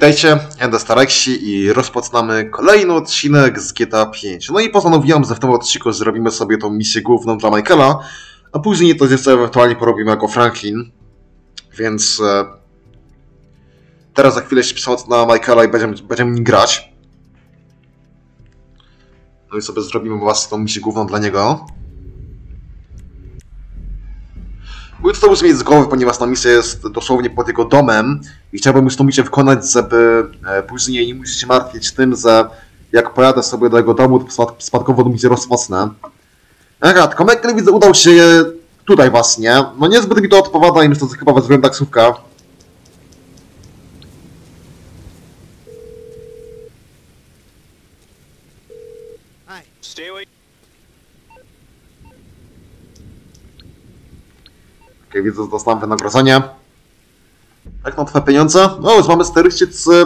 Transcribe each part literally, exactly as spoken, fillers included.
Witajcie, Enda Starexi i rozpoczynamy kolejny odcinek z G T A pięć. No i postanowiłem, że w tym odcinku zrobimy sobie tą misję główną dla Michaela, a później to jeszcze ewentualnie porobimy jako Franklin. Więc e, teraz za chwilę się przełączę na Michaela i będziemy, będziemy nim grać. No i sobie zrobimy właśnie tą misję główną dla niego. Mógł to już mieć z głowy, ponieważ ta misja jest dosłownie pod jego domem i chciałbym już tą misję wykonać, żeby e, później nie musieć się martwić tym, że jak pojadę sobie do jego domu, to spad spadkowo do misję rozpocznę. Aha, tylko Michael widzę udał się tutaj właśnie. No niezbyt mi to odpowiada i myślę, że chyba wezmę taksówkę. Ok, widzę, że dostałem wynagrodzenie. Jak na twoje pieniądze? No, już mamy czterdzieści trzy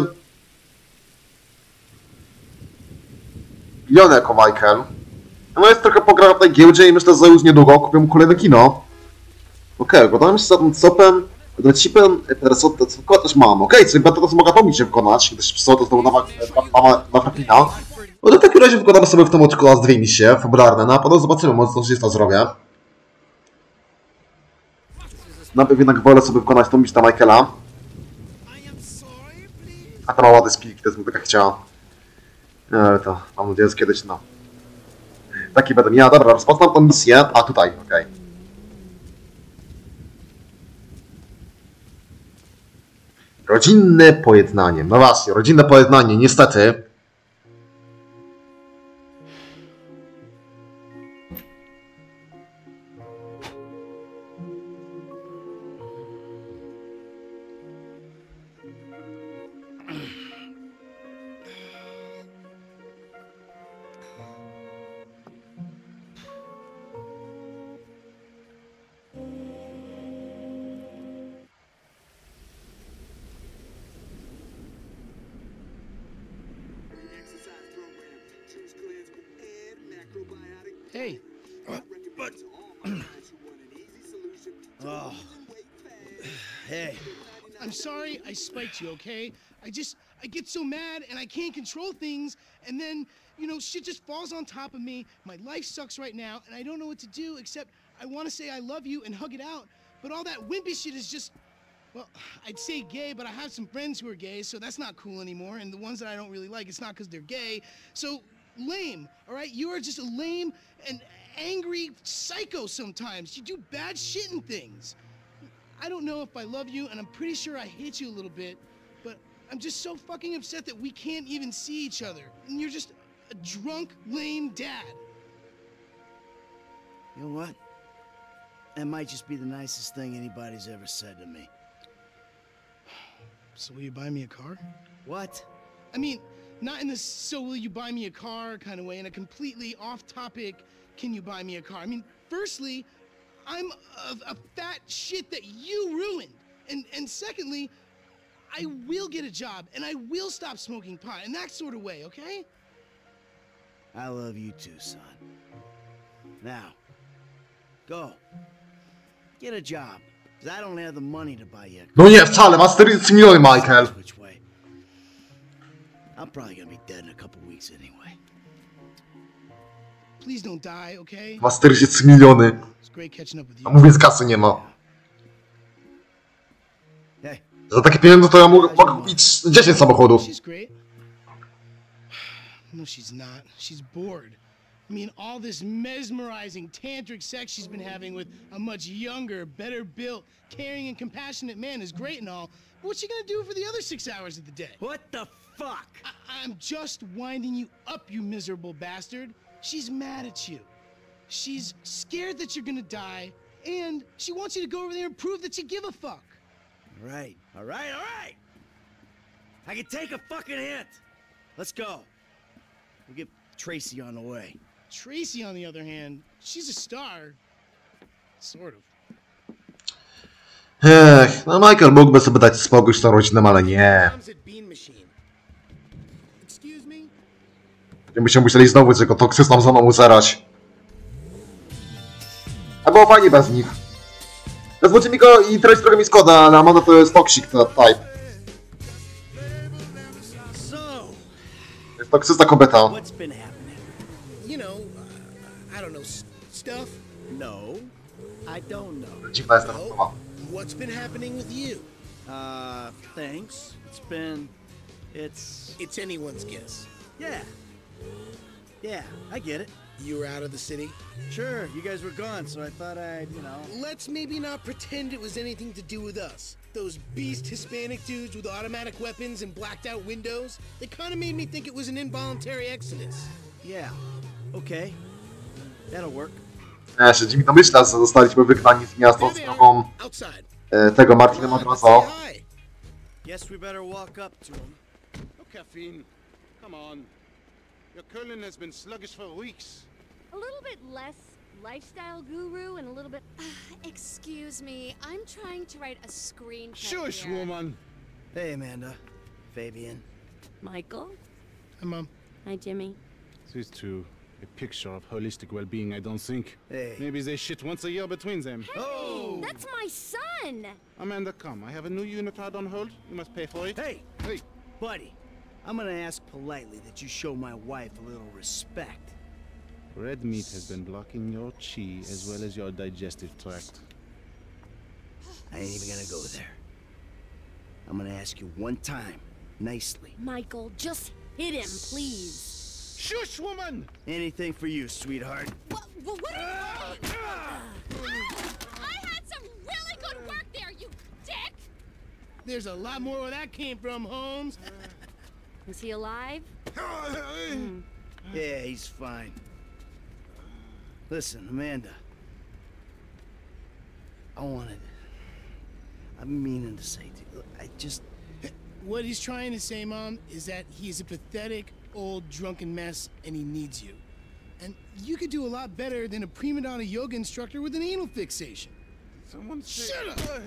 miliony jako Michael. No jest trochę pograł w tej giełdzie i myślę, że już niedługo kupię mu kolejne kino. Okej, okay, oglądamy się za tym copem, tym chipem, co też mam. Okej, okay, czyli będę teraz mogła tą misję wykonać, gdyż przyszło to znowu na Franklina. No to w takim razie wykonamy sobie w tym odcinku raz dwie misje fabularne, no a potem zobaczymy, może coś to zrobię. Najpierw jednak wolę sobie wykonać tą misję dla Michaela. A to ma ładny spik, to jest taka chciała. Nie, to mam nadzieję, że kiedyś, no. Taki będę miała. Dobra, rozpoczynam tą misję. A tutaj, okej. Okay. Rodzinne pojednanie. No właśnie, rodzinne pojednanie, niestety. Hey. But... oh. Hey. I'm sorry I spiked you, okay? I just, I get so mad and I can't control things and then, you know, shit just falls on top of me. My life sucks right now and I don't know what to do except I want to say I love you and hug it out. But all that wimpy shit is just, well, I'd say gay, but I have some friends who are gay, so that's not cool anymore. And the ones that I don't really like, it's not because they're gay. So, lame, all right? You are just a lame and angry psycho sometimes. You do bad shit and things. I don't know if I love you, and I'm pretty sure I hate you a little bit, but I'm just so fucking upset that we can't even see each other. And you're just a drunk, lame dad. You know what? That might just be the nicest thing anybody's ever said to me. So will you buy me a car? What? I mean, not in this so will you buy me a car kind of way, in a completely off-topic, can you buy me a car? I mean, firstly, I'm a, a fat shit that you ruined. And, and secondly, I will get a job and I will stop smoking pot in that sort of way, okay? I love you too, son. Now, go. Get a job. Because I don't have the money to buy you a car. No nie, wcale, masz czterdzieści miliony, Michael. Which way? I'm probably gonna be dead in a couple weeks anyway. Please don't die, okay? Masz czterdzieści miliony. It's great catching up with you. A mówię, z kasy nie ma. Hey. Za takie pieniądze to ja mogę, mogę kupić dziesięć samochodów. She's great. No, she's not. She's bored. I mean, all this mesmerizing tantric sex she's been having with a much younger, better built, caring and compassionate man is great and all, but what's she gonna do for the other six hours of the day? What the fuck? I I'm just winding you up, you miserable bastard. She's mad at you. She's scared that you're gonna die, and she wants you to go over there and prove that you give a fuck. All right, all right, all right. I can take a fucking hint. Let's go. We'll get Tracy on the way. Tracy, on the other hand, she's a star. Sort of. Ech, no Michael mógłby sobie dać spokój z tą rodziną, ale nie. Będziemy się musieli znowu tego toksyczną zoną uzerać. A było fajnie bez nich. Zazwyczaj mi go i treść trochę mi szkoda, ale Amanda to jest toxic type. Jest toksyczna kobieta. What's been happening? You know, uh, I don't know, s- stuff. No, I don't know. Dziwna jest ta rozmowa. What's been happening with you? Uh, thanks. It's been... It's... It's anyone's guess. Yeah. Yeah, I get it. You were out of the city. Sure, you guys were gone, so I thought I'd, you know... Let's maybe not pretend it was anything to do with us. Those beast Hispanic dudes with automatic weapons and blacked out windows, they kind of made me think it was an involuntary exodus. Yeah. Okay. That'll work. Ja się Jimmy domyśla, że zostaliśmy wygnani z miasta There z they are, drogą outside. e, tego Martina Come on, let's Madrazo. say hi. Guess we better walk up to him. Oh, Caffeine, come on. Your curling has been sluggish for weeks. A little bit less lifestyle guru and a little bit... Excuse me, I'm trying to write a screenplay Shush, here. woman. Hey, Amanda. Fabian. Michael? Hi, Mom. Hi, Jimmy. These two, a picture of holistic well-being, I don't think. Hey. Maybe they shit once a year between them. Oh! That's my son! Amanda, come. I have a new unitard on hold. You must pay for it. Hey, Hey. buddy. I'm gonna ask politely that you show my wife a little respect. Red meat has been blocking your chi as well as your digestive tract. I ain't even gonna go there. I'm gonna ask you one time, nicely. Michael, just hit him, please. Shush, woman! Anything for you, sweetheart. What, what, what are you doing? I had some really good work there, you dick! There's a lot more where that came from, Holmes. Is he alive? Yeah, he's fine. Listen, Amanda. I wanted... I've been meaning to say to you, I just... What he's trying to say, Mom, is that he's a pathetic, old, drunken mess, and he needs you. And you could do a lot better than a prima donna yoga instructor with an anal fixation. Someone say... Shut up!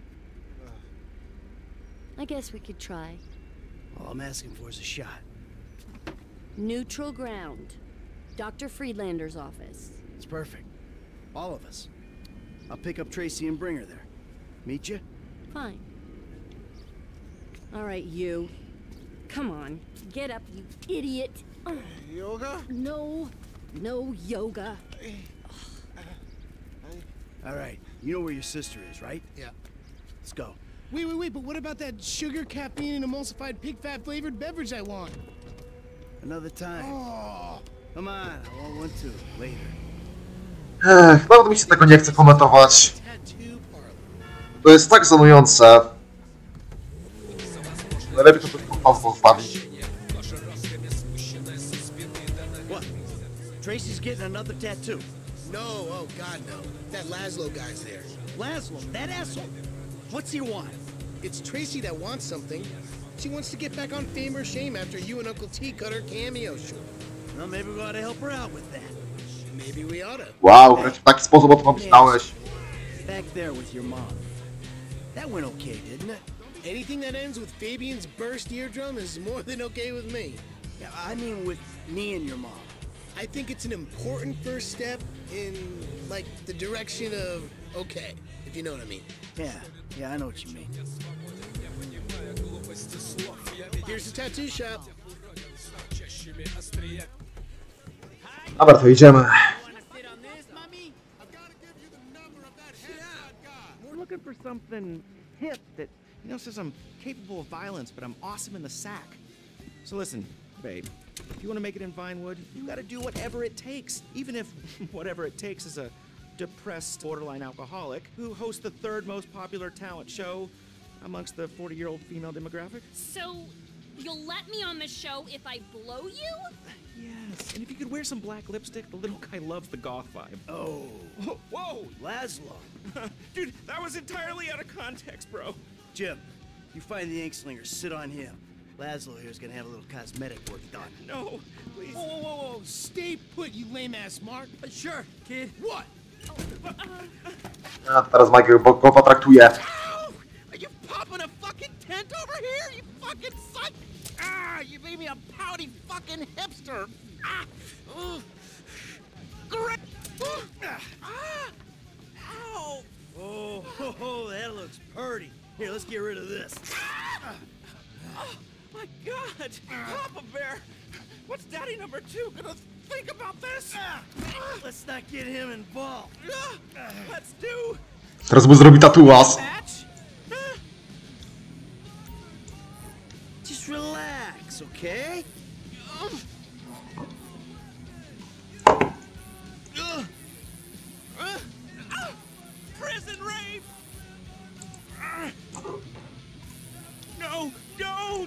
I guess we could try. All I'm asking for is a shot. Neutral ground. Doctor Friedlander's office. It's perfect. All of us. I'll pick up Tracy and bring her there. Meet you? Fine. All right, you. Come on, get up, you idiot. Oh, Yoga? no, no yoga. All right. You know where your sister is, right? Yeah. Let's go. Wait, wait, wait, but what about that sugar, caffeine, and emulsified pig fat flavored beverage I want? Another time. Oh. Come on, I want one too. Later. Ech, nawet mi się tego nie chce komentować. Tattoo parlor. To jest tak żenujące. Lepiej to tylko po prostu zostawić. What? Tracy's getting another tattoo. No, oh God, no. That Laszlo guy's there. Laszlo, that asshole. What's he want? It's Tracy that wants something. She wants to get back on Fame or Shame after you and Uncle T cut her cameo short. Well, maybe we ought to help her out with that. Maybe we oughta. Wow, wręcz w taki sposób o tym opisałeś. Back there with your mom. That went okay, didn't it? Anything that ends with Fabian's burst eardrum is more than okay with me. Yeah, I mean with me and your mom. I think it's an important first step in, like, the direction of okay, if you know what I mean. Yeah, yeah, I know what you mean. Here's the tattoo shop. Dobra, to idziemy. We're looking for something hip that, you know, says I'm capable of violence, but I'm awesome in the sack. So listen, babe, if you want to make it in Vinewood, you got to do whatever it takes, even if whatever it takes is a depressed borderline alcoholic who hosts the third most popular talent show amongst the forty-year-old female demographic. So, you'll let me on the show if I blow you? Yes, and if you could wear some black lipstick, the little guy loves the goth vibe. Oh, Whoa, whoa! Laszlo. Dude, that was entirely out of context, bro. Jim, you find the ink slinger, sit on him. Laszlo here's gonna have a little cosmetic work done. No, please. Whoa, whoa, whoa, whoa! Stay put, you lame-ass Mark. Uh, sure, kid. What? A teraz Michael go potraktuje. Ow! Are you popping a fucking tent over here, you fucking psych? Ah, you made me a pouty fucking hipster. Ah, ugh. Great. Ah, ah, ow. Oh, ho, ho, that looks purty. Here, let's get rid of this. Ah. Oh my God, Papa Bear, What's Daddy number two gonna think about this? Let's not get him involved. Let's do Teraz mu zrobi tatuaż. match. Just relax, okay? Prison rape. No, don't.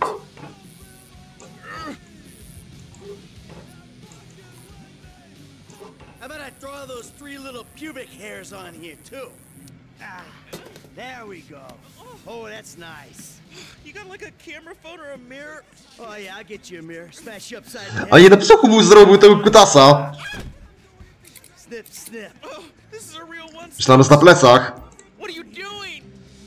How about I throw those three little pubic hairs on here, too? Ah, there we go. Oh, that's nice. You got like a camera phone or a mirror? Oh, yeah, I'll get you a mirror. Smash you upside the A head. nie na psoku mu zrobił tego kutasa. Snip, snip. Oh, this is a real one. Myślałem, że na plecach. What are you doing?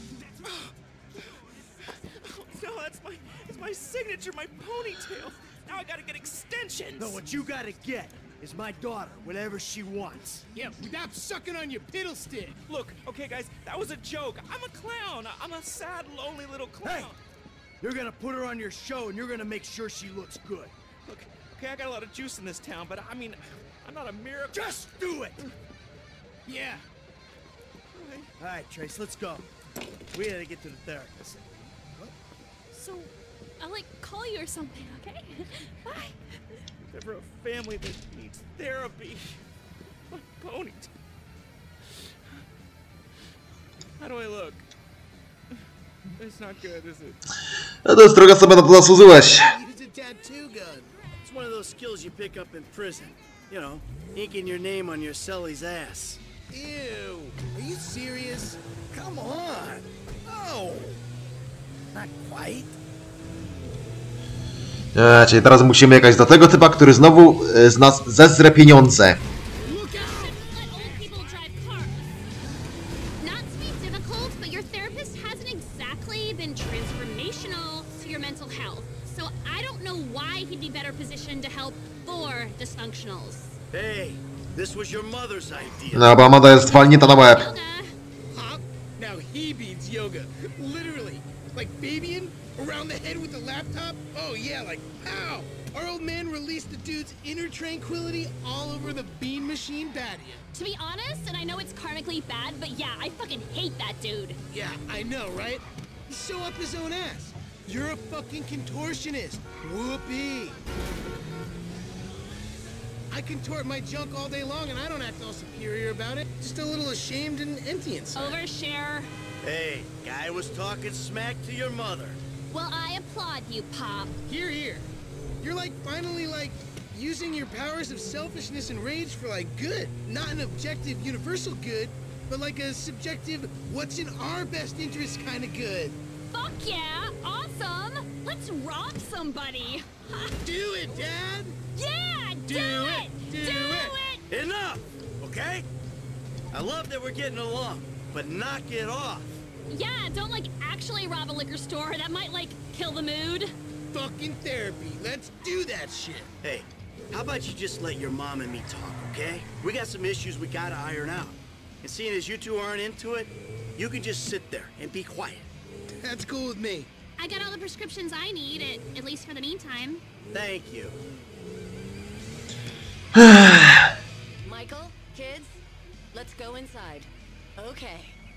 No, that's my, it's my signature, my ponytail. Now I gotta get extensions. No, what you gotta get is my daughter, whatever she wants. Yeah, without sucking on your piddle stick. Look, okay, guys, that was a joke. I'm a clown. I'm a sad, lonely little clown. Hey, you're gonna put her on your show and you're gonna make sure she looks good. Look, okay, I got a lot of juice in this town, but I mean, I'm not a miracle. Just do it! Yeah. All right, Trace, let's go. We gotta get to the therapist. So, I'll like call you or something, okay? Bye. If ever a family that needs therapy, my ponytail. How do I look? It's not good, is it? No to jest droga, co na to zasłużyłeś. Use a tattoo gun. It's one of those skills you pick up in prison. You know, inking your name on your cellie's ass. Ew. Are you serious? Come on! No! Not quite. E, czyli teraz musimy jechać do tego typa, który znowu e, z nas zezre pieniądze. Look out! Let old people drive cars. Not to be difficult, but your therapist hasn't exactly been transformational to your mental health. So I don't know why he'd be better positioned to help four dysfunctionals. Hey, this was your mother's idea. No, bo Amanda jest walnięta na łeb. Yoga. Huh? Now he beats yoga. Literally. Like babying around the head with a laptop? Oh yeah, like pow! Our old man released the dude's inner tranquility all over the bean machine patio. To be honest, and I know it's karmically bad, but yeah, I fucking hate that dude. Yeah, I know, right? Show up his own ass. You're a fucking contortionist. Whoopee. I contort my junk all day long and I don't act all superior about it. Just a little ashamed and empty inside. Overshare. Hey, guy was talking smack to your mother. Well, I applaud you, Pop. Here, here. You're like finally like using your powers of selfishness and rage for like good. Not an objective universal good, but like a subjective what's in our best interest kind of good. Fuck yeah! Awesome! Let's rob somebody! Do it, Dad! Yeah! Do, Do it! it, do it! it. Enough, okay? I love that we're getting along, but knock it off. Yeah, don't like actually rob a liquor store. That might like kill the mood. Fucking therapy. Let's do that shit. Hey, how about you just let your mom and me talk, okay? We got some issues we gotta iron out. And seeing as you two aren't into it, you can just sit there and be quiet. That's cool with me. I got all the prescriptions I need, at, at least for the meantime. Thank you. Michael, kids, let's go inside. Okay.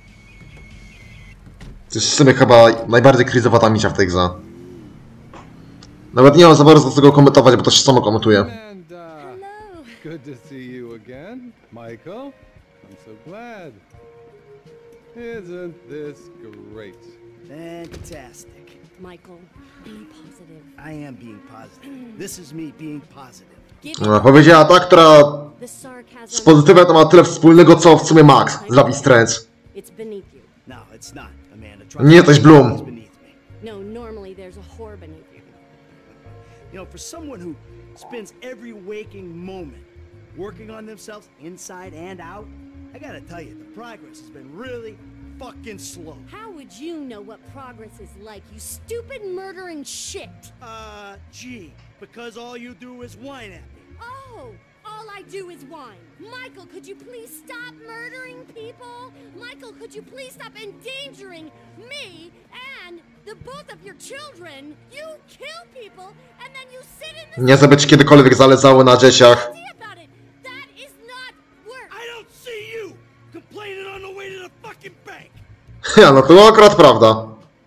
To jest w sumie chyba najbardziej kryzowa ta misja w tej grze. Nawet nie mam za bardzo co go komentować, bo to się samo komentuje. And, uh, Hello. good to see you again, Michael. I'm so glad. Isn't this great? Fantastic. Michael, be positive. I am being positive. This is me being positive. Give No, powiedziała ta, która the sarcasm. z pozytywem to ma tyle wspólnego, co w sumie Max z Lucky Strange. It's beneath you. No, it's not, Amanda. Nie jesteś Bloom. It's beneath me. No, normally there's a whore beneath you. You know, for someone who spends every waking moment working on themselves inside and out, I gotta tell you, the progress has been really fucking slow. How would you know what progress is like, you stupid murdering shit? Uh, gee, because all you do is whine at me. Oh, all I do is whine. Michael, could you please stop murdering people? Michael, could you please stop endangering me and The both of your children. You kill people and then you sit in the Nie żeby ci kiedykolwiek zależało na dzieciach. about it. That is not work. I don't see you complaining on the way to the fucking bank. Ja, no to akurat prawda.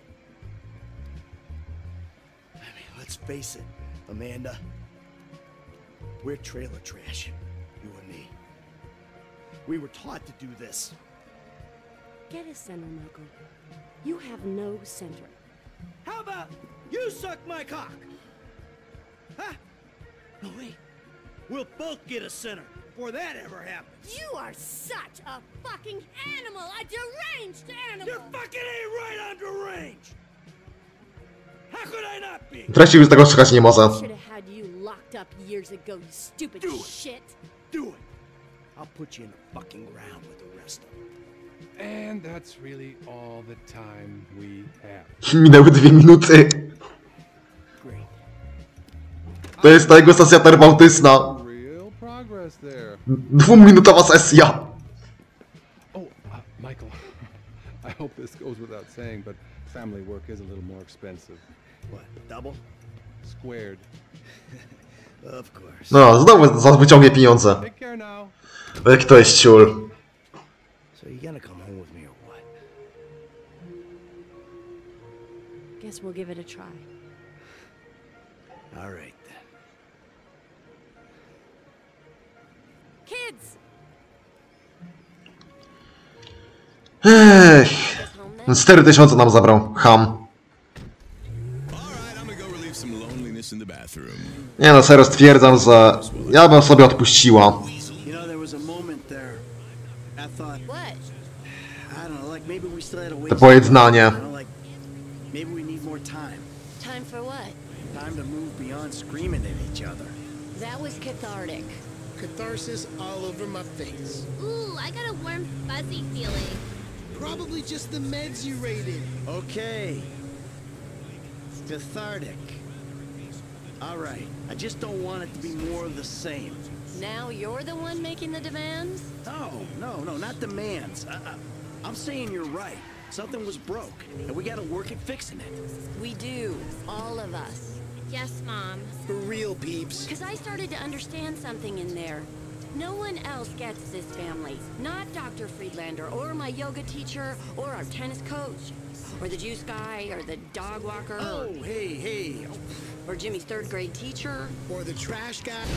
I mean, let's face it, Amanda. We're trailer trash, you and me. We were taught to do this. Get a center, Michael. You have no center. How about you suck my cock? Huh? No, wait. We'll both get a center before that ever happens. You are such a fucking animal, a deranged animal. You fucking ain't right on deranged. How could I not be? Treści już tego słuchać nie może. Should have had you locked up years ago, you stupid Do it. shit. Do it. I'll put you in the fucking ground with the rest of them. And that's really all the time we have. Minęły dwie minuty. Great. To jest ta jego sesja terapeutyczna. Real progress there. Dwuminutowa sesja. Oh, uh, Michael, I hope this goes without saying, but family work is a little more expensive. What, double? Squared. Of course. No, znowu zaraz wyciągnie pieniądze. Take care now. Jak to jest ciul. So you gonna come home with me or what? Guess we'll give it a try. All right then. Kids! Ech. cztery tysiące nam zabrał. Ham. Nie no, serio stwierdzam, że ja bym sobie odpuściła. You know, there was a moment there. I thought, What? I don't know, like maybe we still had a ways To to go. pojednanie. You know, like maybe we need more time. Time for what? Time to move beyond screaming at each other. That was cathartic. Catharsis all over my face. Ooh, I got a warm, fuzzy feeling. Probably just the meds you raided. Okay. Cathartic. All right. I just don't want it to be more of the same. Now you're the one making the demands? No, no, no, not demands. I, I, I'm saying you're right. Something was broke, and we gotta work at fixing it. We do. All of us. Yes, Mom. For real, peeps. Because I started to understand something in there. No one else gets this family. Not Doctor Friedlander, or my yoga teacher, or our tennis coach, or the juice guy, or the dog walker, Oh, hey, hey. or Jimmy's third grade teacher. Or the trash guy.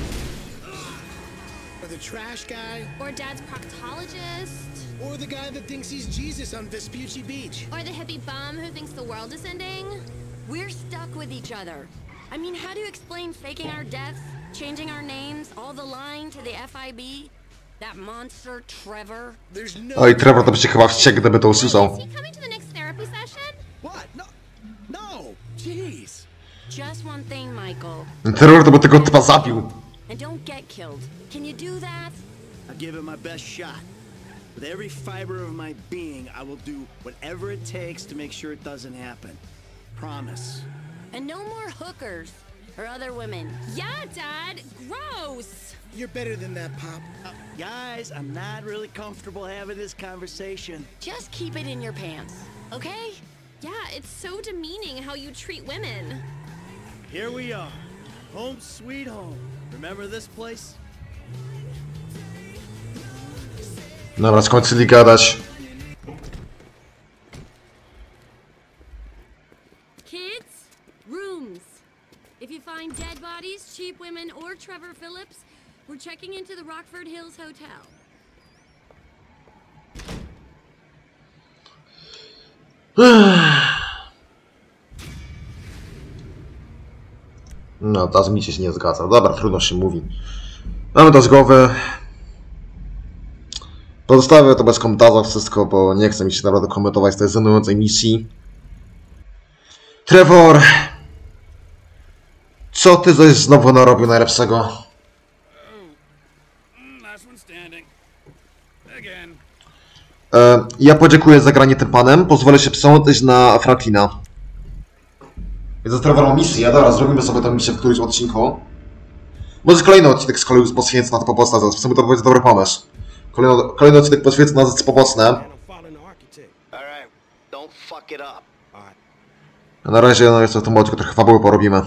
Or the trash guy. Or Dad's proctologist. Or the guy that thinks he's Jesus on Vespucci Beach. Or the hippie bum who thinks the world is ending. We're stuck with each other. I mean, how do you explain faking our deaths, changing our names, all the lying to the F I B? That monster, Trevor? There's no... Oj, Trevor to by się chyba wściekł, gdyby to usłyszał. Is he coming to the next therapy session? What? No, no. Jeez. Just one thing, Michael. Trevor to by tego typa zabił. And don't get killed. Can you do that? I give it my best shot. With every fiber of my being, I will do whatever it takes to make sure it doesn't happen. Promise. And no more hookers or other women. Yeah, Dad. Gross. You're better than that, Pop. Uh, guys, I'm not really comfortable having this conversation. Just keep it in your pants, okay? Yeah, it's so demeaning how you treat women. Here we are. Home sweet home. Remember this place? Dobra, skończyli gadać. Kids, rooms. If you find dead bodies, cheap women, or Trevor Phillips, we're checking into the Rockford Hills Hotel. No, ta z mi się nie zgadza. Dobra, trudno się mówi. Mamy to z głowy. Pozostawię to bez komentarza wszystko, bo nie chcę mi się naprawdę komentować tej żenującej misji. Trevor! Co ty coś znowu narobił najlepszego? E, ja podziękuję za granie tym panem. Pozwolę się przełączyć na Franklina. Więc Trevor ma misję. Dobra, zrobimy sobie tę misję w którymś odcinku. Może kolejny odcinek z kolei poświęcę na to pobocne. W sumie to będzie dobry pomysł. Kolejny, kolejny odcinek poświęcę na rzeczy pobocne. Alright, don't fuck it up. Alright. A na razie no jest to tylko trochę fabuły porobimy.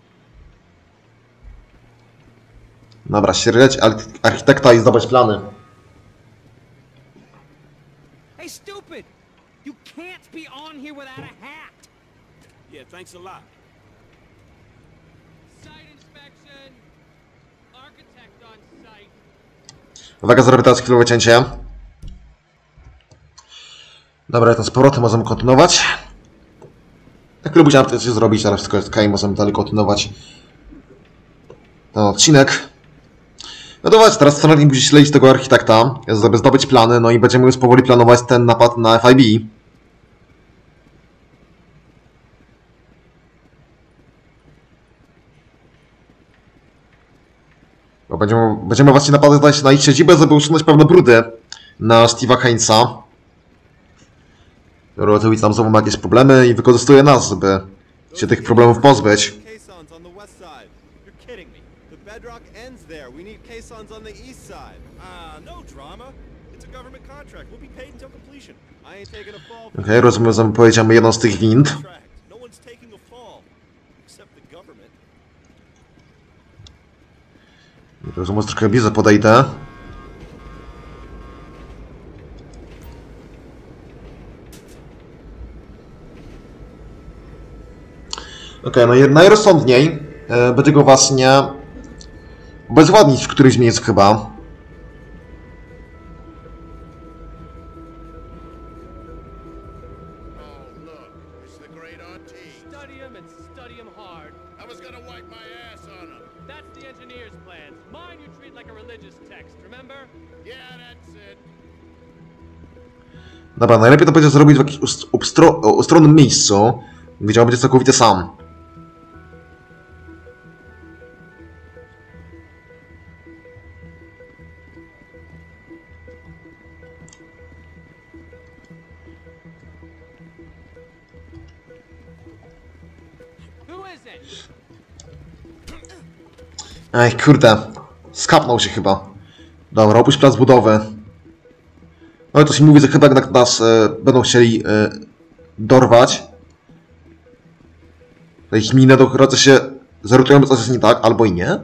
Dobra, ścierać architekta i zdobyć plany. Hey, stupid! You can't be on here without a hat! Yeah, thanks a lot. Site inspection. Architect on site. Uwaga, zrobię teraz chwilowe cięcie. Dobra, to z powrotem możemy kontynuować. Na chwilę musiałem coś zrobić, ale wszystko jest ok, możemy dalej kontynuować ten odcinek. No to właśnie, teraz Stanley musi śledzić tego architekta, żeby zdobyć plany, no i będziemy już powoli planować ten napad na F I B. Bo będziemy, będziemy właśnie napadać na ich siedzibę, żeby usunąć pewne brudy na Steve'a Hainesa, który oczywiście tam znowu ma jakieś problemy i wykorzystuje nas, żeby się tych problemów pozbyć. Bedrock ends there. We need caissons on the east side. Ah, uh, no drama. It's a government contract. We'll be paid until completion. I ain't taking a fall. Okej, okay, rozumiem, że pojedziemy jedną z tych wind. No one's taking a fall except the government. Rozumiem, że trochę bliżej podejdę. Okej, okay, no najrozsądniej e, będzie go właśnie obezwładnić w którymś miejscu chyba. Oh, look, it's the great R T. Study him and study him hard. I was gonna wipe my ass on him. That's the engineer's plans. Mine you treat like a religious text, remember? Yeah, that's it. Dobra, najlepiej to będzie zrobić w jakimś ustronnym miejscu, gdzie on będzie całkowicie sam. Ej, kurde. Skapnął się chyba. Dobra, opuść plac budowy. No i to się mówi, że chyba jednak nas e, będą chcieli e, dorwać. Ich minę do chyba się zorientują, że coś jest nie tak, albo i nie.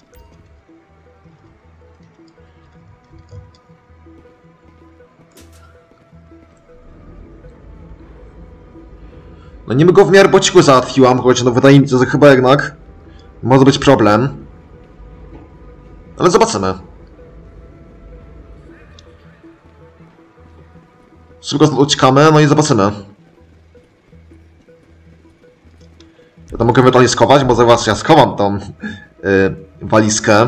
No niby go w miarę po cichu załatwiłam, choć no wydaje mi się, że chyba jednak może być problem. Ale zobaczymy. Szybko stąd uciekamy, no i zobaczymy. Ja to mogę ewentualnie schować, bo zaraz ja schowam tą yy, walizkę.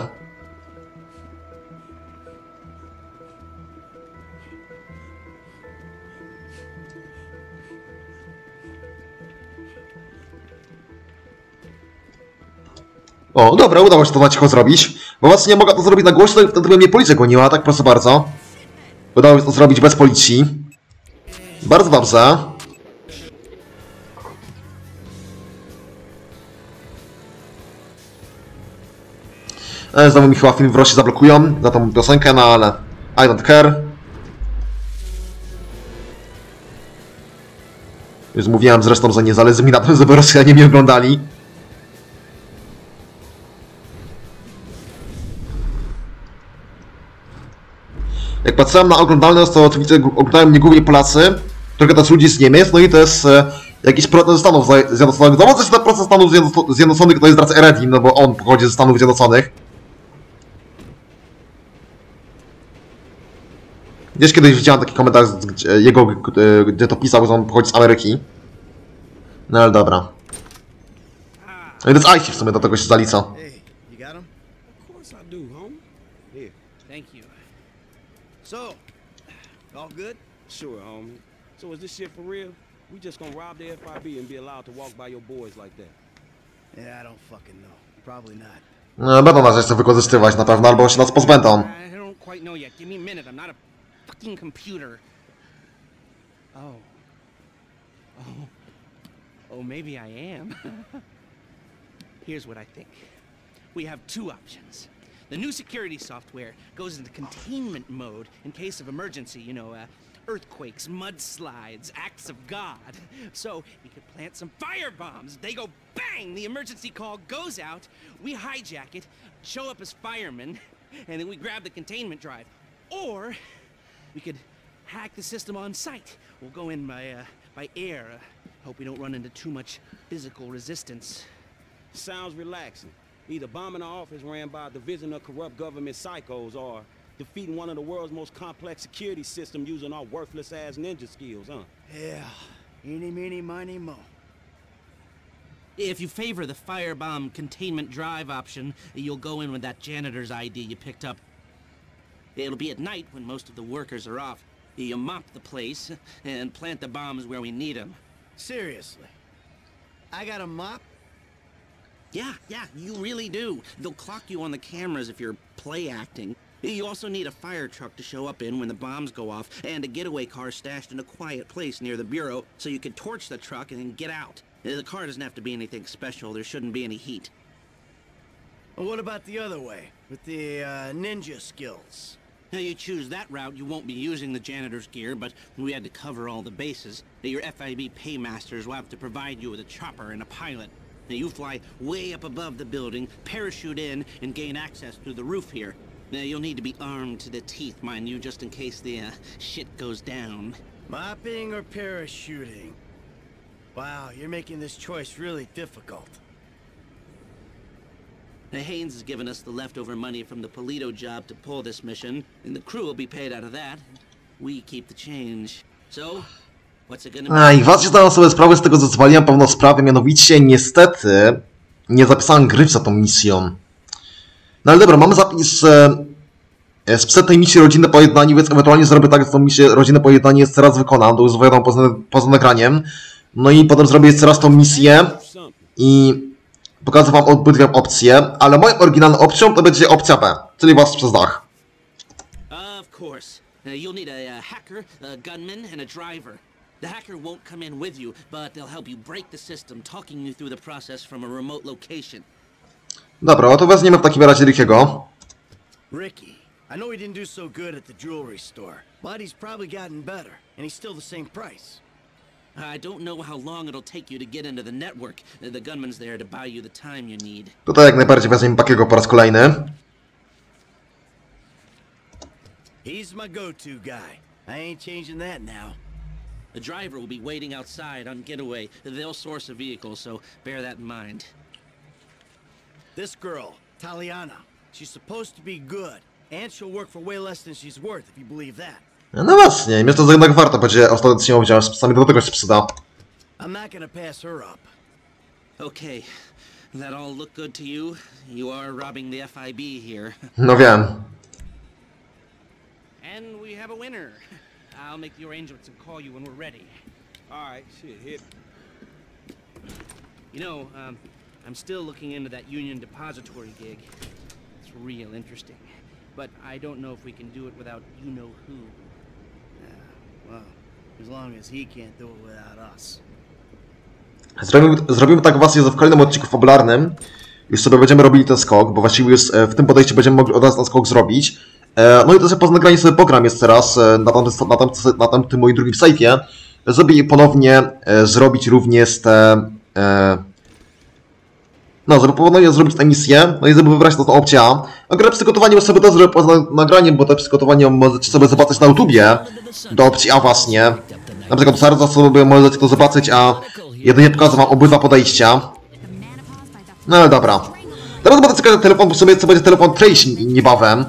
O, dobra, udało się to na cicho zrobić. Bo właśnie nie mogę to zrobić na głośno, wtedy by mnie policja goniła, tak proszę bardzo. Udało się to zrobić bez policji. Bardzo dobrze. E, znowu mi chyba film w Rosie zablokują za tą piosenkę, no ale I don't care. Już mówiłem zresztą, że nie zależy mi na tym, żeby Rosjanie mnie oglądali. Jak patrzyłem na oglądalność, to oczywiście oglądają mnie głównie Polacy, trochę też ludzi z Niemiec, no i to jest e, jakiś procent Stanów Zjednoczonych. No może ten procent Stanów Zjednoczonych to jest raczej Redding, no bo on pochodzi ze Stanów Zjednoczonych. Gdzieś kiedyś widziałem taki komentarz gdzie, jego, gdzie to pisał, że on pochodzi z Ameryki. No ale dobra. No i to jest I C w sumie, do tego się zalicza. So, all good? Sure, homie. So is this shit for real? We just gonna rob the F I B and be allowed to walk by your boys like that? Yeah, I don't fucking know. Probably not. No, będą nas jeszcze wykorzystywać na pewno, albo się nas pozbędą. I don't quite know yet. Give me a minute. I'm not a fucking computer. Oh. Oh. Oh, maybe I am. Here's what I think. We have two options. The new security software goes into containment mode in case of emergency, you know, uh, earthquakes, mudslides, acts of God. So we could plant some fire bombs. They go bang! The emergency call goes out. We hijack it, show up as firemen, and then we grab the containment drive. Or we could hack the system on site. We'll go in by, uh, by air. Uh, hope we don't run into too much physical resistance. Sounds relaxing. Either bombing an office ran by a division of corrupt government psychos or defeating one of the world's most complex security systems using our worthless-ass ninja skills, huh? Yeah. Eeny, meeny, miny, mo. If you favor the firebomb containment drive option, you'll go in with that janitor's I D you picked up. It'll be at night when most of the workers are off. You mop the place and plant the bombs where we need them. Seriously? I got a mop? Yeah, yeah, you really do. They'll clock you on the cameras if you're play acting. You also need a fire truck to show up in when the bombs go off, and a getaway car stashed in a quiet place near the bureau so you can torch the truck and then get out. The car doesn't have to be anything special. There shouldn't be any heat. Well, what about the other way, with the uh, ninja skills? Now, you choose that route, you won't be using the janitor's gear, but we had to cover all the bases. Your F I B paymasters will have to provide you with a chopper and a pilot. Now, you fly way up above the building, parachute in, and gain access through the roof here. Now, you'll need to be armed to the teeth, mind you, just in case the uh, shit goes down. Mopping or parachuting? Wow, you're making this choice really difficult. Now, Haynes has given us the leftover money from the Polito job to pull this mission, and the crew will be paid out of that. We keep the change. So, what's it gonna be? A, i was zdałem sobie sprawę z tego, co zwaliłem pewną sprawę, mianowicie niestety nie zapisałem gry za tą misją. No ale dobra, mamy zapis e, sprzed tej misji Rodzinne Pojednanie, więc ewentualnie zrobię tak, że tą misję Rodzinne Pojednanie jeszcze raz wykonam, to już wiadomo poza, poza nagraniem. No i potem zrobię jeszcze raz tą misję i pokażę wam obydwie opcje, ale moją oryginalną opcją to będzie opcja B, czyli was przez dach. Of course. Uh, you'll need a, a hacker, a gunman, and a driver. The hacker won't come in with you, but they'll help you break the system, talking you through the process from a remote location. Dobra, no to weźmiemy w takim razie Rickiego. Ricky, I know he didn't do so good at the jewelry store, but he's probably gotten better, and he's still the same price. I don't know how long it'll take you to get into the network. The gunman's there to buy you the time you need. Tutaj jak najbardziej weźmiemy Pakiego po raz kolejny. He's my go-to guy. I ain't changing that now. The driver will be waiting outside on getaway. They'll source a vehicle, so bear that in mind. This girl, Taliana, she's supposed to be good, and she'll work for way less than she's worth, if you believe that. No właśnie, i myślę, że jednak warto będzie ostatecznie wziąć, przynajmniej do tego się przyda. I'm not gonna pass her up. Okay, that all look good to you? You are robbing the F I B here. No wiem. And we have a winner. I'll make the arrangements and call you when we're ready. All right, shit, hit. You know, um, I'm still looking into that Union Depository gig. It's real interesting. But I don't know if we can do it without you-know-who. Uh, well, as long as he can't do it without us. Zrobimy, zrobimy tak właśnie, że w kolejnym odcinku fabularnym już sobie będziemy robili ten skok, bo właściwie już w tym podejściu będziemy mogli od razu ten skok zrobić. No i to sobie po nagraniu sobie pogram jeszcze raz na tamtym, na tamtym, na tamtym moim drugim save'ie, żeby ponownie zrobić również te... No, żeby ponownie zrobić tę misję, no i żeby wybrać tą opcję A. A grę przygotowanie sobie to zrobię poza nagraniem, bo te przygotowanie możecie sobie zobaczyć na YouTubie do opcji A właśnie. Na przykład bardzo sobie możecie to zobaczyć, a jedynie pokażę wam obydwa podejścia. No ale dobra. Teraz będę czekać na telefon, bo sobie co będzie telefon Trace niebawem.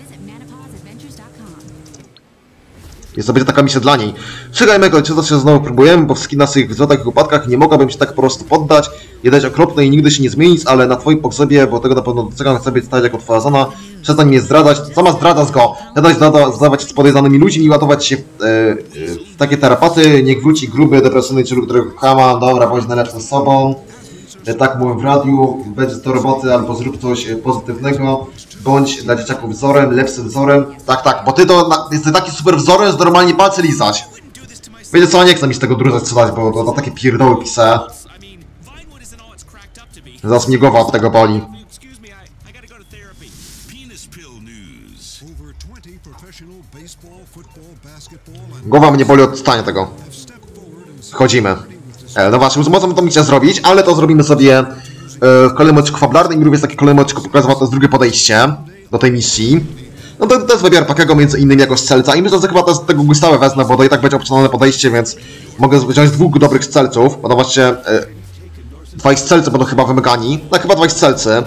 Jest to będzie taka misja dla niej. Czekajmy, jak często się znowu próbujemy, bo w wszystkich naszych wzlotach i upadkach nie mogłabym się tak po prostu poddać, nie dać okropne i nigdy się nie zmienić, ale na twoim pogrzebie, bo tego na pewno doczekam, chcę być stać jako twoja żona, przestań mnie zdradzać, sama zdradzasz go, nie dać zdawać się z podejrzanymi ludźmi i ładować się w, e, e, w takie tarapaty, niech wróci gruby, depresyjny, czy którego kochała, dobra, bądź najlepszym z sobą. Tak mówię w radiu, będzie to roboty albo zrób coś pozytywnego, bądź dla dzieciaków wzorem, lepszym wzorem. Tak, tak, bo ty to jesteś taki super wzorem, że normalnie palce lizać. Wiecie co, nie chcę mi z tego drużać strzelać, bo to, to takie pierdoły pisę. Zaraz mnie głowa od tego boli. Głowa mnie boli od stania tego. Chodzimy. E, no właśnie, możemy to micie zrobić, ale to zrobimy sobie e, w kolejnym odcinku fabularnym. I również taki kolejny odcinku pokazywał, to jest drugie podejście do tej misji. No to, to jest wybiar Pakiego między innymi jako strzelca i myślę, że chyba to z tego Gustawę wezmę, bo to i tak będzie opcjonalne podejście, więc mogę wziąć dwóch dobrych strzelców, bo to właśnie e, dwaj strzelcy będą chyba wymagani. No chyba dwaj strzelcy.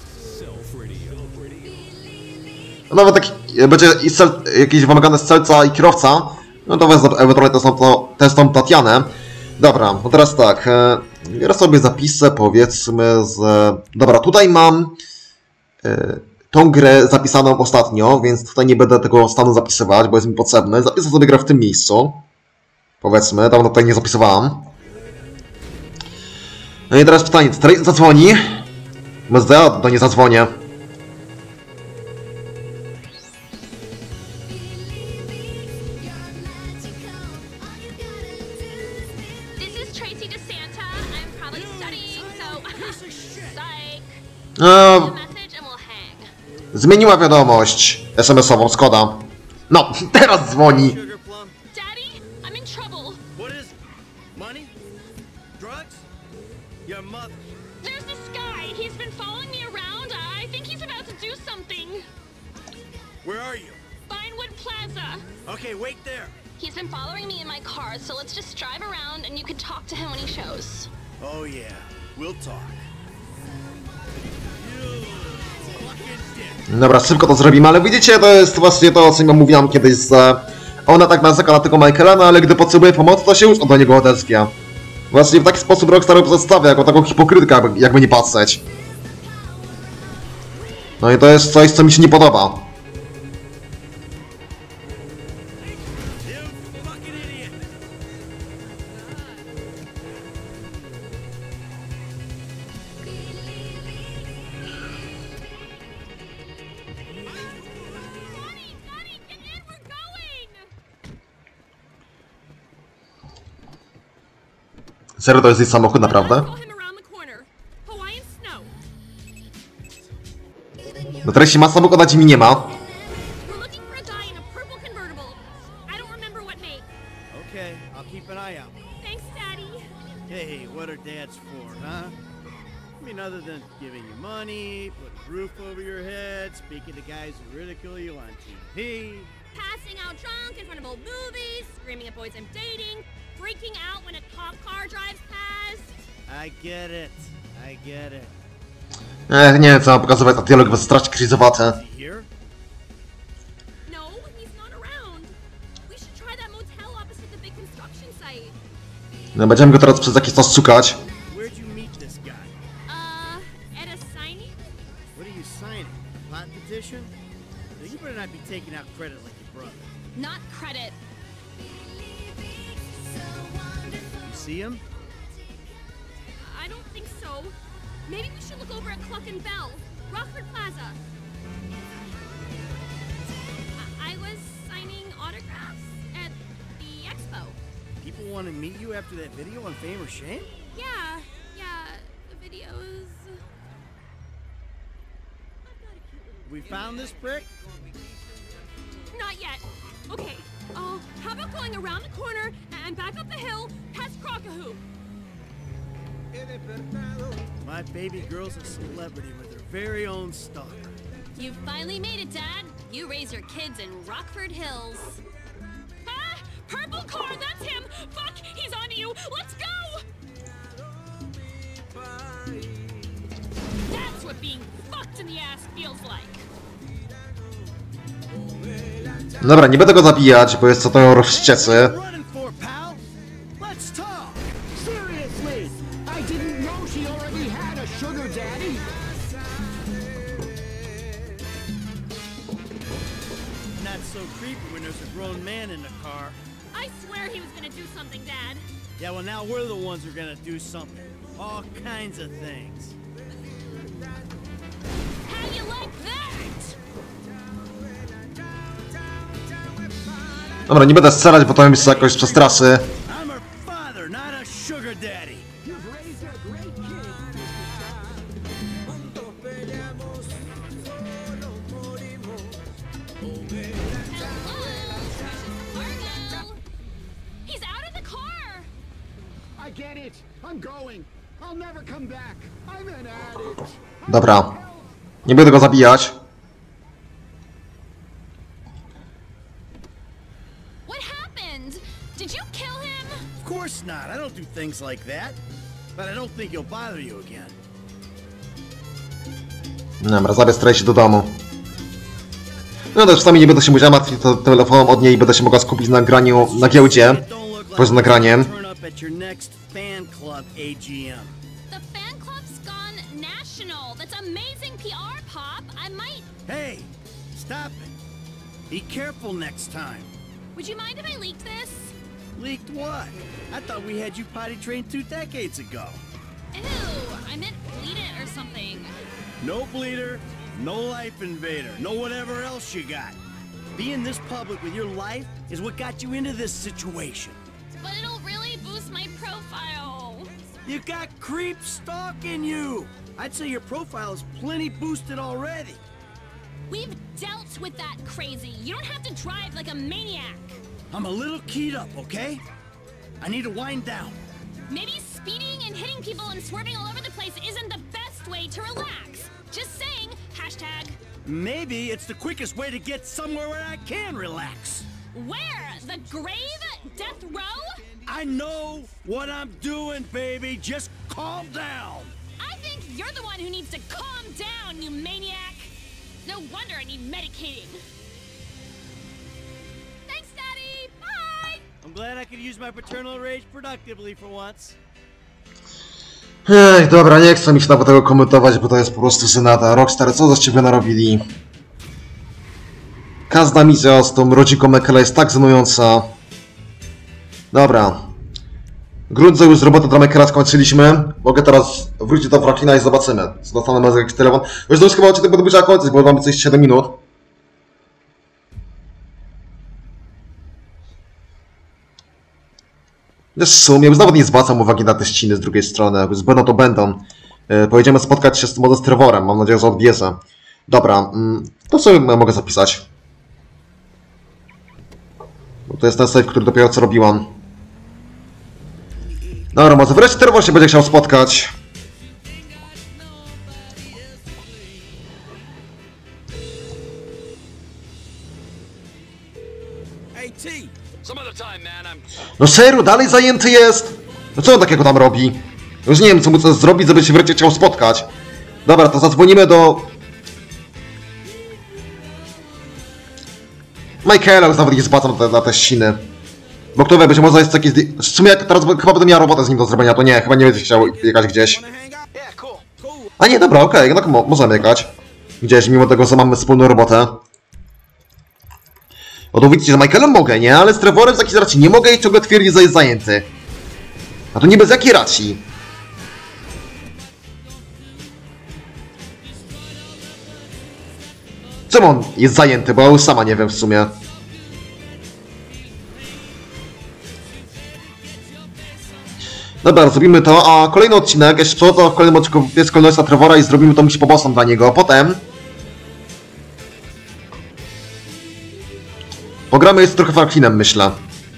No nawet taki, będzie i strzel, jakiś wymagany strzelca i kierowca, no to wezmę ewentualnie tę tą, tę tą Tatianę. Dobra, no teraz tak, e, biorę sobie zapisy, powiedzmy z... Dobra, tutaj mam e, tą grę zapisaną ostatnio, więc tutaj nie będę tego stanu zapisywać, bo jest mi potrzebny. Zapiszę sobie grę w tym miejscu. Powiedzmy, dawno tutaj nie zapisywałam. No i teraz pytanie, czy Tracy zadzwoni? Może ja do niej zadzwonię. No, zmieniła wiadomość es em esową, Skoda. No, teraz dzwoni. Daddy, I'm in trouble. What is it? Money? Drugs? Your mother. There's this guy. He's been following me around. I think he's about to do something. Where are you? Vinewood Plaza. Okay, wait there. He's been following me in my car, so let's just drive around and you can talk to him when he shows. Oh yeah, we'll talk. Dobra, szybko to zrobimy, ale widzicie, to jest właśnie to, o czym ja mówiłam kiedyś, że ona tak narzeka na tego Michaela, no ale gdy potrzebuje pomocy, to się już do niego odezwie. Właśnie w taki sposób Rockstar przedstawia, jako taką hipokrytkę, jakby nie patrzeć. No i to jest coś, co mi się nie podoba. Serio, to jest jej samochód, naprawdę? No treści ma samochód, a Jimmy nie ma. Okay, I'll keep an eye out. Thanks, Daddy. Hey, what are dads for, huh? I mean, other than giving you money, putting a roof over your head, speaking to guys who ridicule you on T V. Passing out drunk in front of old movies, screaming at boys I'm dating, freaking out when a cop car drives past. I get it. I get it. Ech, nie wiem, co mam pokazywać, a dialog was strasznie krizowaty. No, he's not around. We should try that motel opposite the big construction site. No, będziemy go teraz przez jakiś czas szukać. Where'd you meet this guy? Uh, at a signing? What are you signing? Lot petition? You better not be taking out credit like your brother. Not credit. You see him? I don't think so. Maybe we should look over at Cluck and Bell, Rockford Plaza. I, I was signing autographs at the expo. People want to meet you after that video on Fame or Shame? Yeah, yeah, the videos. We found this brick? Not yet. Okay, uh, how about going around the corner and back up the hill past Crockahoo? My baby girl's a celebrity with her very own star. You finally made it, Dad. You raise your kids in Rockford Hills. Ah! Purple car, that's him! Fuck, he's onto you! Let's go! That's what being fucked in the ass feels like. Dobra, nie będę go zabijać, bo jest co to rozściecy. Yeah, well now we're the ones who are gonna do something. All kinds of things. How you like that? Dobra, nie będę strzelać, bo to mi się jakoś przestraszy. I'm her father, not a sugar daddy. it. I'm going. I'll never come back. I'm an addict. Dobra. Nie będę go zabijać. What happened? Did you kill him? Of course not. I don't do things like that. But I don't think he'll bother you again. Dobra, zabiorę się do domu. No też czasami nie będę się musiał martwić telefonem od niej i będę się mogła skupić na graniu na giełdzie. Poza nagraniem. Hey, stop it. Be careful next time. Would you mind if I leaked this? Leaked what? I thought we had you potty trained two decades ago. Ew, I meant bleed it or something. No bleeder, no life invader, no whatever else you got. Being this public with your life is what got you into this situation. But it'll really boost my profile. You got creeps stalking you. I'd say your profile is plenty boosted already. We've dealt with that crazy. You don't have to drive like a maniac. I'm a little keyed up, okay? I need to wind down. Maybe speeding and hitting people and swerving all over the place isn't the best way to relax. Just saying, hashtag. Maybe it's the quickest way to get somewhere where I can relax. Where? The grave? Death row? I know what I'm doing, baby. Just calm down. I think you're the one who needs to calm down, you maniac. No wonder I need medicating. Thanks, Daddy. Bye. I'm glad I could use my paternal rage productively for once. Ej, dobra, nie chcę mi się nawet tego komentować, bo to jest po prostu synata. Rockstar, co za ciebie narobili? Każda misja z tą rodzinką Michaela jest tak żenująca. Dobra. Grunt już z roboty dla Michaela skończyliśmy. Mogę teraz wrócić do Franklina i zobaczymy. Co dostanę jakiś telefon. Już to już chyba odcinek będę musiał kończyć, bo mamy coś siedem minut. W sumie już nawet nie zwracam uwagi na te ściny z drugiej strony. Już będą to będą. Yy, pojedziemy spotkać się z może z Trevorem. Mam nadzieję, że odbierze. Dobra, yy, to sobie mogę zapisać. Bo to jest ten save, który dopiero co robiłam. Dobra, może wreszcie Trevor się będzie chciał spotkać. No serio, dalej zajęty jest? No co on takiego tam robi? Już nie wiem, co mu chcesz zrobić, żeby się wreszcie chciał spotkać. Dobra, to zadzwonimy do... Michaela, już nawet nie zbacam na te, na te ściny. Bo kto wie, być może jest jakieś... W sumie jak teraz chyba będę miał robotę z nim do zrobienia, to nie, chyba nie będzie chciał jechać gdzieś. A nie, dobra, okej, okay, no możemy jechać. Gdzieś, mimo tego, że mamy wspólną robotę. No to widzicie, że Michaelem mogę, nie? Ale z Trevorem z jakiejś racji nie mogę i ciągle twierdzi, że jest zajęty. A to nie bez jakiej racji. Czemu on jest zajęty, bo ja już sama nie wiem w sumie. Dobra, zrobimy to, a kolejny odcinek, jeszcze co, to w kolejnym odcinku jest kolejność na Trevora i zrobimy to musi po bossem dla niego. Potem... Pogramy jest trochę Franklinem, myślę.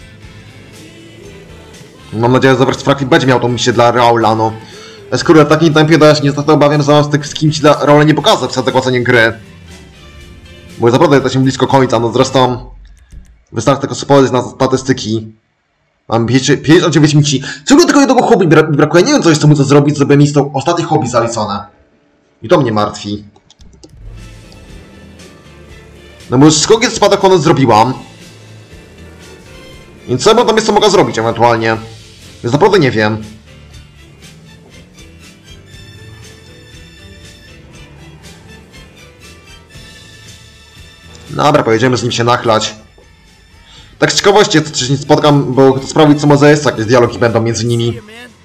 Mam nadzieję, że wreszcie Franklin będzie miał tą misję dla Raula, no. Skoro tak nie tempie, to ja się niestety obawiam, że mam z tych z kimś dla Raula nie pokazać przed zagłaceniem gry. Bo naprawdę jesteśmy blisko końca, no zresztą... Wystarczy tylko spojrzeć na statystyki. Mam pięćdziesiąt dziewięć misji. Czego tylko jednego hobby mi brakuje? Nie wiem, co jeszcze muszę zrobić, żeby mi to ostatnie hobby zaliczone. I to mnie martwi. No bo już skoki z spadochronu zrobiłam. Więc co ja tam jeszcze mogę zrobić ewentualnie? Więc naprawdę nie wiem. Dobra, pojedziemy z nim się nachlać. Tak z ciekawości, czy się nie spotkam, bo chcę sprawdzić, co może jest, jakieś dialogi będą między nimi.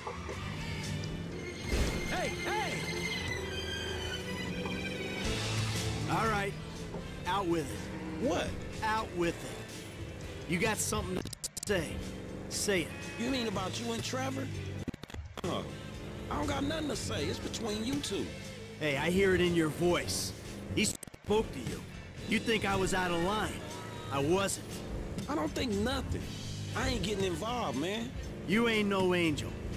You got something to say. Say it. You mean about you and Trevor? Huh. I don't got nothing to say. It's between you two. Hey, I hear it in your voice. He spoke to you. You think I was out of line. I wasn't. I don't think nothing. I ain't getting involved, man. You ain't no angel.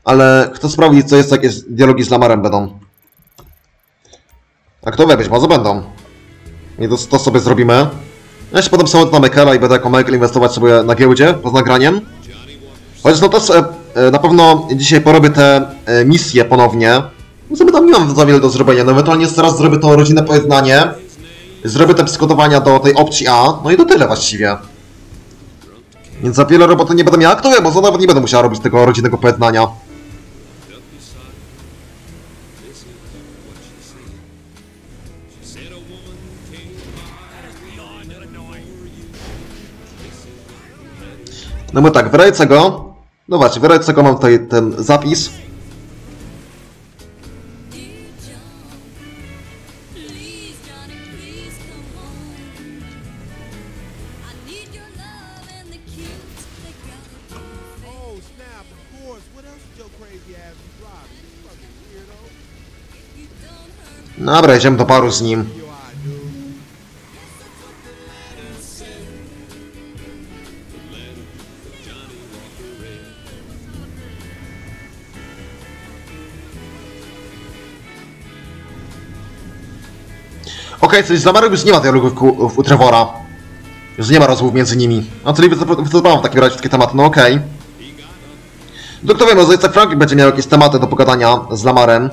Ale kto sprawdzi, co jest, jakie dialogi z Lamarem będą. A kto wie, być może będą. I to, to sobie zrobimy. Ja się potem sam na Michaela i będę jako Michael inwestować sobie na giełdzie poza nagraniem. Chociaż no też e, e, na pewno dzisiaj porobię te e, misje ponownie. No sobie tam nie mam za wiele do zrobienia. No ewentualnie teraz zrobię to rodzinne pojednanie. Zrobię te przygotowania do tej opcji A. No i to tyle właściwie. Więc za wiele roboty nie będę miał. Kto wie, bo za nawet nie będę musiał robić tego rodzinnego pojednania. No bo tak, wyraźnie go. No właśnie, wyraźnie go mam tutaj ten zapis. Dobra, idziemy do paru z nim. Okej, okay, coś z Lamarem już nie ma dialogów u, u Trevora. Już nie ma rozmów między nimi. No czyli wycofałem w takim razie wszystkie tematy, no okej. Okay. No kto wie, może Zajce Franklin będzie miał jakieś tematy do pogadania z Lamarem.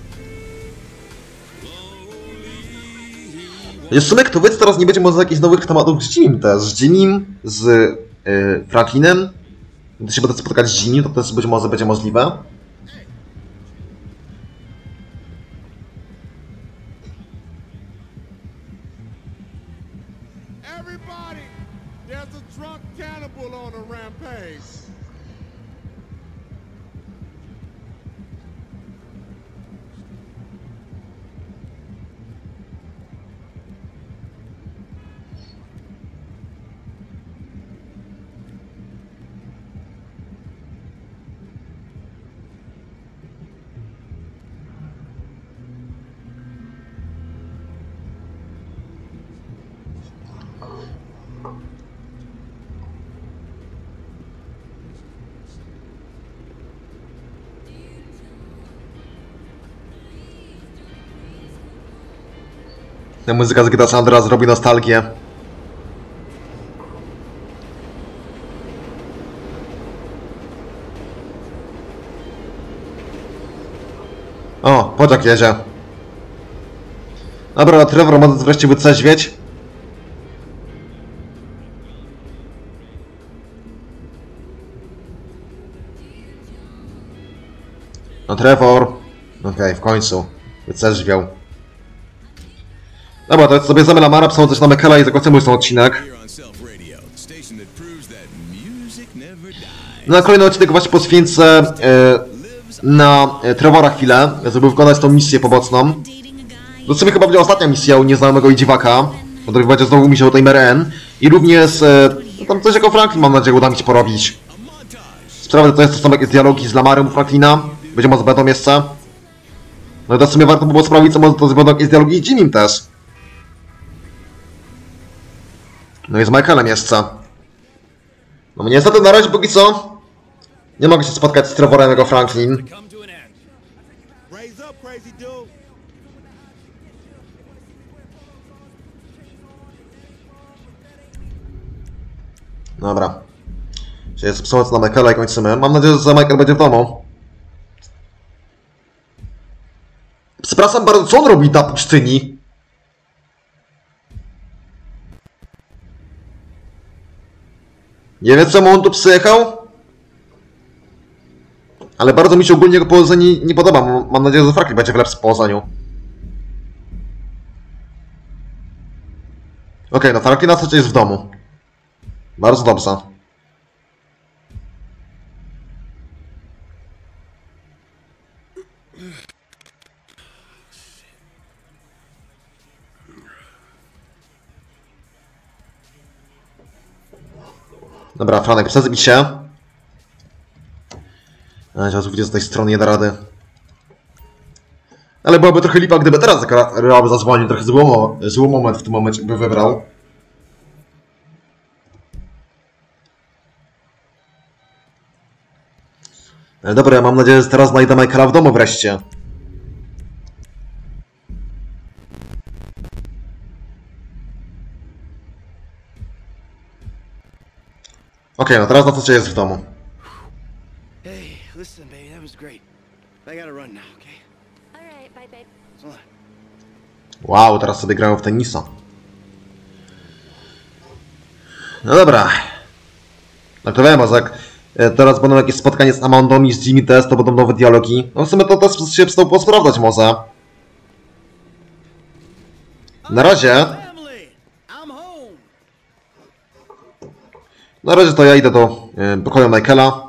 W sumie kto wie, teraz nie będzie może jakichś nowych tematów z Jimmym też. Z Jimmym, z yy, Franklinem. Gdy się będę spotkać z Jimmym, to też być może będzie możliwe. Ta muzyka z G T A San Andreas robi nostalgię. O, pociąg jedzie. Dobra, Trevor może wreszcie wytrzeźwieć. No Trevor. Okej, okay, w końcu. Wytrzeźwiał. Dobra, to sobie zamy Lamara, psał coś na Michaela i zakończymy już ten odcinek. No a kolejny odcinek właśnie poświęcę yy, na yy, Trevora chwilę, żeby wykonać tą misję poboczną. To sobie chyba będzie ostatnia misja u nieznajomego i dziwaka, na której będzie znowu misja o tej Mary Ann. I również yy, tam coś jako Franklin mam nadzieję uda mi się porobić. Sprawdzę to jest, to są jakieś dialogi z Lamarem u Franklina, będzie może będą jeszcze. No i to w sumie warto by było sprawdzić, co może to będą jakieś dialogi z Jimmym też. No i z Michaelem jeszcze. No niestety na razie póki co nie mogę się spotkać z Trevorem jako Franklin. Dobra. Czyli jest pomoc na Michaela i kończymy. Mam nadzieję, że Michael będzie w domu. Przepraszam bardzo, co on robi na pustyni? Nie wiem, czemu on tu przyjechał, ale bardzo mi się ogólnie jego położenie nie podoba. Mam nadzieję, że Franklin będzie w lepszym położeniu. Okej, okay, no Franklin na co jest w domu. Bardzo dobrze. Dobra, Franek, przezbij się. A, teraz widzę z tej strony nie da rady. Ale byłaby trochę lipa, gdyby teraz Real zadzwonił, trochę zły, zły moment w tym momencie by wybrał. Dobra, ja mam nadzieję, że teraz znajdę Michaela w domu wreszcie. Okej, okay, no teraz na co cię jest w domu? Hey, listen, baby, that was great. I gotta run now, okay? All right, bye, babe. So long. Wow, teraz sobie grają w tenisa. No dobra. No to wiem, może jak teraz będą jakieś spotkanie z Amandą i z Jimmy Test, to będą nowe dialogi. No w sumie to też się przydał posprawdzać może. Na razie. Na razie to ja idę do y, pokoju Michaela.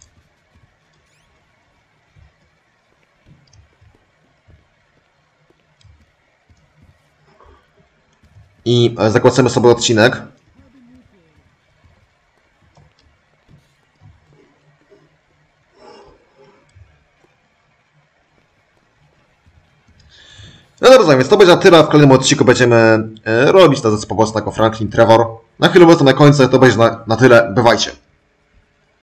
I y, zakłacimy sobie odcinek. No dobrze, więc to będzie na tyle. W kolejnym odcinku będziemy e, robić to po prostu jako Franklin Trevor. Na chwilę obecną na końcu to będzie na, na tyle. Bywajcie.